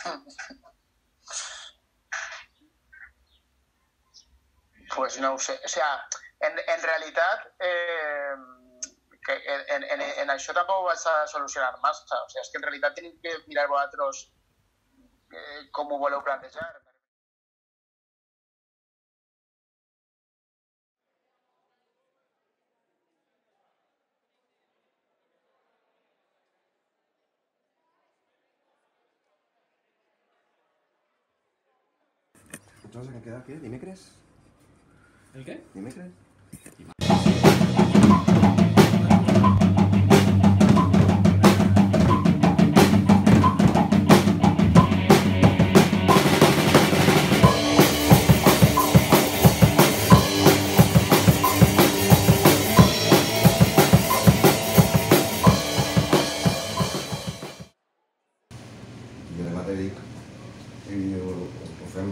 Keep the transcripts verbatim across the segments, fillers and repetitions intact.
Pues no ho sé. O sea, en, en realitat, eh, que en, en, en això tampoc ho vas a solucionar massa. O sea, és que en realitat tenim que mirar vosaltres eh, com ho voleu plantejar. ¿Entonces qué queda? ¿Qué? ¿Dimecres? ¿El qué? ¿Dimecres? Jo demà te dic i ho, ho fem.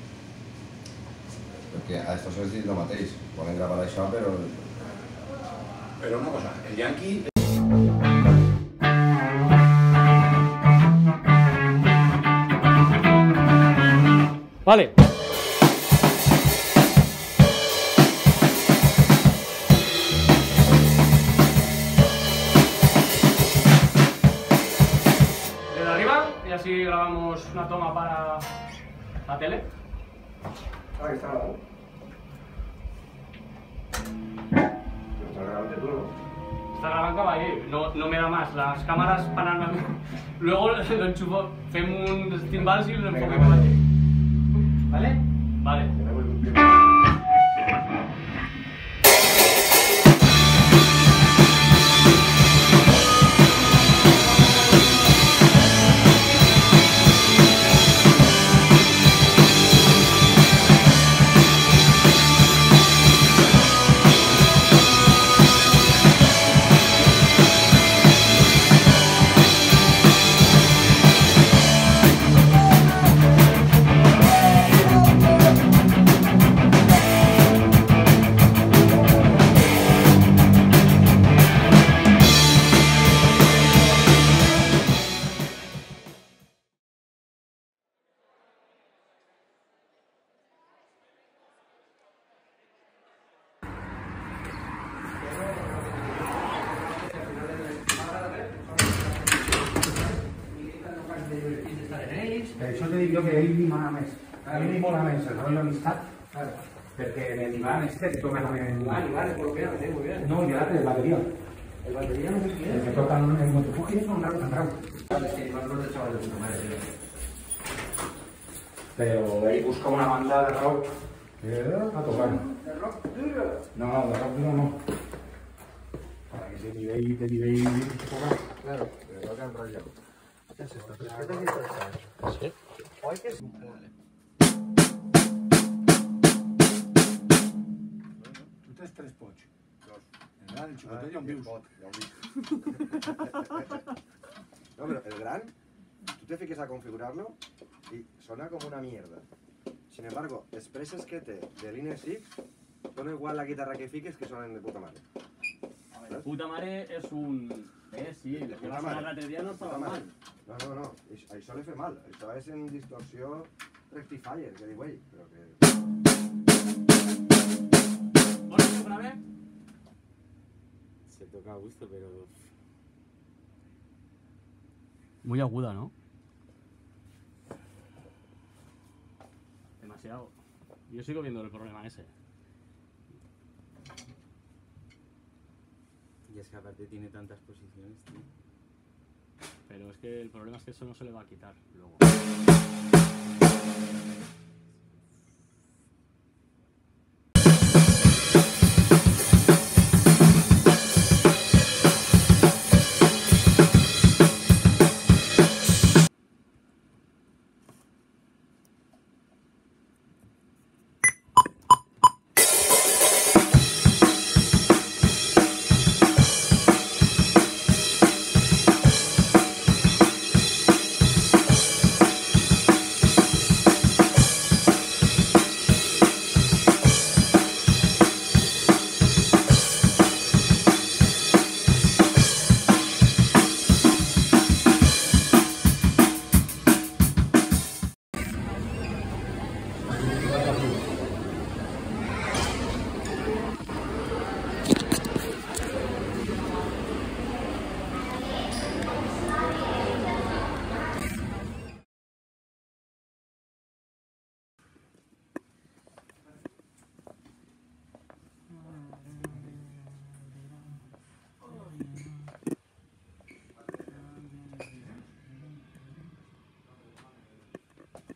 Perquè a estos has dit el mateix. Volen gravar això, però... Pero una cosa, el Yankee... Vale. Desde arriba y así grabamos una toma para la tele. Ah, que está grabando. Está grabando tú, ¿no? Está grabando ahí, no, no me da más. Las cámaras para nada. Luego lo enchufo, fem un timbals y lo enfoquemos aquí. ¿Vale? Vale. Per això te dic jo que ell li mola més. A ell li mola més el rotllo amistat, perquè en el diván este que toca también el diván. Vale, colombiano, muy bien. No, el de batería. El batería no sé quién El que toca el motofuji es un raro tan raro. es. Que más los de chaval de puta madre. Pero ell busca una banda de rock que a tocar. ¿De rock duro? No, no, de rock duro no. Para que se nivell, de nivell tocar. Claro, de rock and roll. ¿Qué es esto? ¿Tres petas y tres? Sí. Hoy que es... Tu tens tres pots. Dos. El gran, el xicotet i on vius. Ja ho dic. No, però el gran, tú te fiques a configurarlo y suena como una mierda. Sin embargo, expresses que té de líneas Six son igual la guitarra que fiques que suenan de puta madre. A ver, puta madre es un... Eh, sí, el que Puta va a sonar madre. l'altre dia no estava Puta madre. mal. No, no, no, Ix- això li fa mal. Això és en distorsió rectifier, que diu ell, però que... ¿Vos lo grabé? Se toca a gusto, pero... Muy aguda, ¿no? Demasiado. Yo sigo viendo el problema ese. Y es que aparte tiene tantas posiciones, tío. Pero es que el problema es que eso no se le va a quitar luego.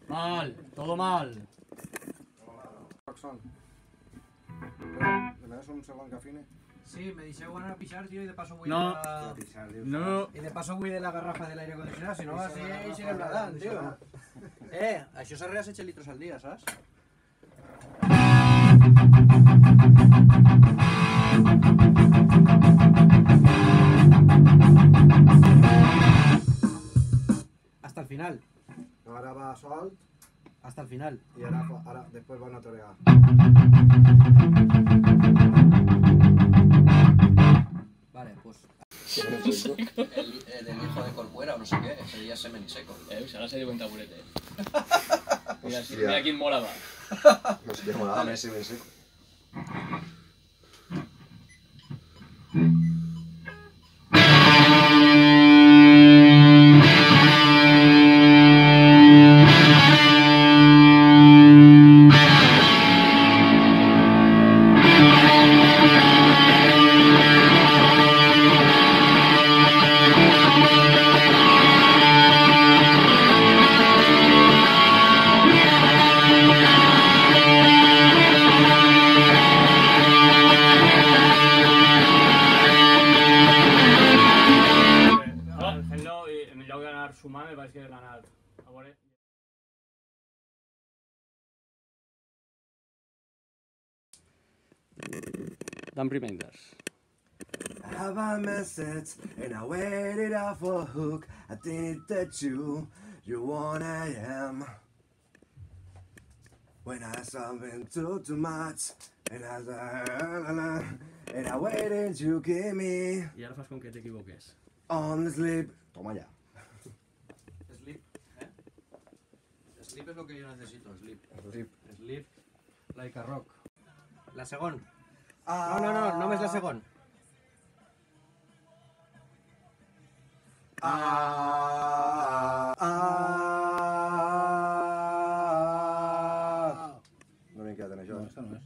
Mal, todo mal. Roxon. ¿Me das un segon que afine? Sí, me deixeu anar a pixar, tio, i de passo vull No. de la... No. I de passo vull de la garrafa de l'aire acondicionat, si no així seguim nadant, tio. Eh, això s'arrega setze litros al dia, saps? Hasta el final. Ahora va sol Hasta el final. y ahora, ahora después van a torear. Vale, pues... El, el del hijo de Corcuera o no sé qué, ese día semen seco. Eh, ahora se dio un taburete. Mira, Hostia. mira quién molaba. No sé qué molaba, Messi, Messi. Fent-lo, en lloc d'anar sumant, me pareix que hem anat a veure... Dan Reminders. I have a message and I waited out for a hook. I think that you, you one I am. When I something too too much and I and I waited you give me I ara fas com que t'equivoques. on the sleep. Toma ya. Sleep, eh? Sleep es lo que yo necesito, sleep. Sleep. Sleep, like a rock. La segon. No, no, no, només la segon. Ah, ah. No m'he quedat en això. No, això no és.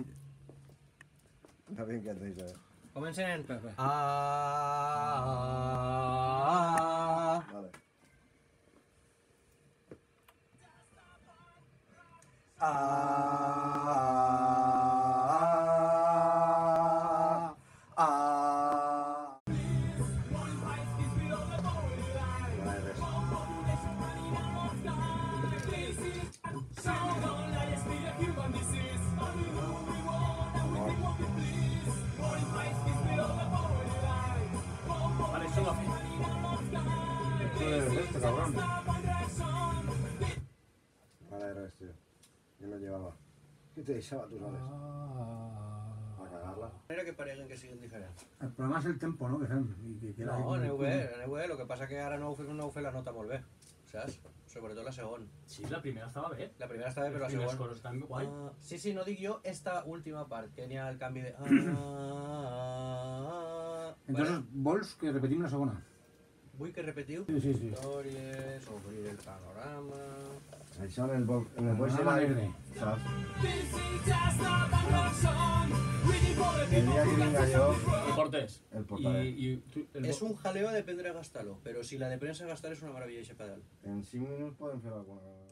No m'he quedat en això. Comencen en... Espera, espera. Ah, Vale. Ah, ah. Vale, res. Vale, això va fer. Este cabrón. Vale, res, tío. Yo me llevaba. ¿Qué te deixava, tú sabes? A cagarla. manera que pareguen que siguin diferents. El problema és el tempo, no? Que fem. I que queda No, ahí aneu com- bé, aneu bé, el que passa que ara no heu fet, no heu fet la nota molt bé, saps? Sobretot la segona. Sí, la primera estava bé. La primera està bé, però la Les primeres segona... coses estan guai. Ah, sí, sí, no dic jo esta última part, que n'hi ha el canvi de... Ah, Entonces, vols que repetim la segona? Vull que repetiu Sí, sí, sí. històries, obrir el panorama... Això en el, bo- en el Voice Panorama Live, negre. saps? El dia que vinga jo, El portes. el I, portaré. i tu, el És un jaleo dependre de gastar-lo, però si la de premsa gastar és una meravella eixe pedal. En cinc minuts podem fer alguna cosa.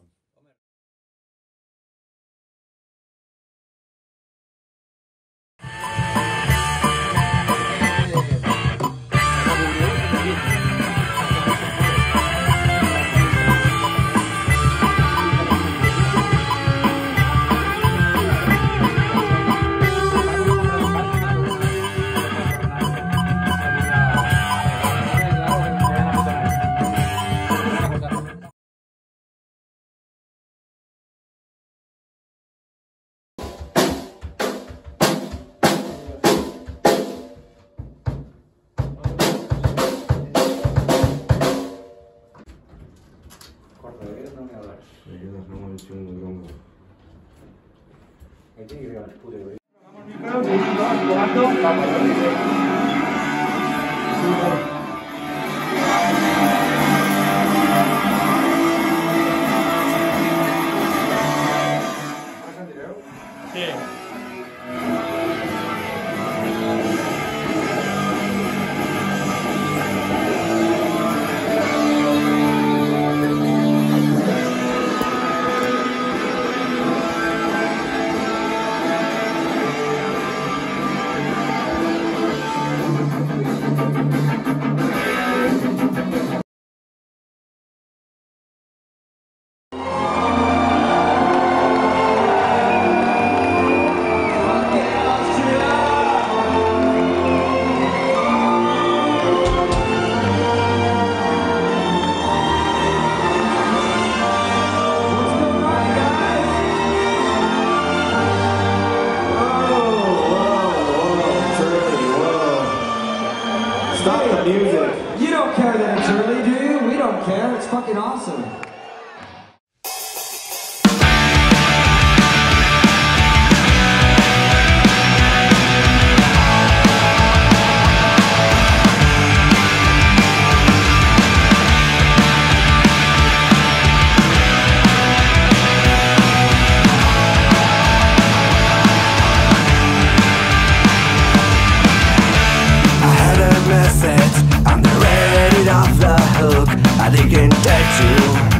Me quedas como el chungo tronco. Ahí tiene que llegar el puto de Sí. don't care. It's fucking awesome. I'm ready off the hook. I think I can touch you.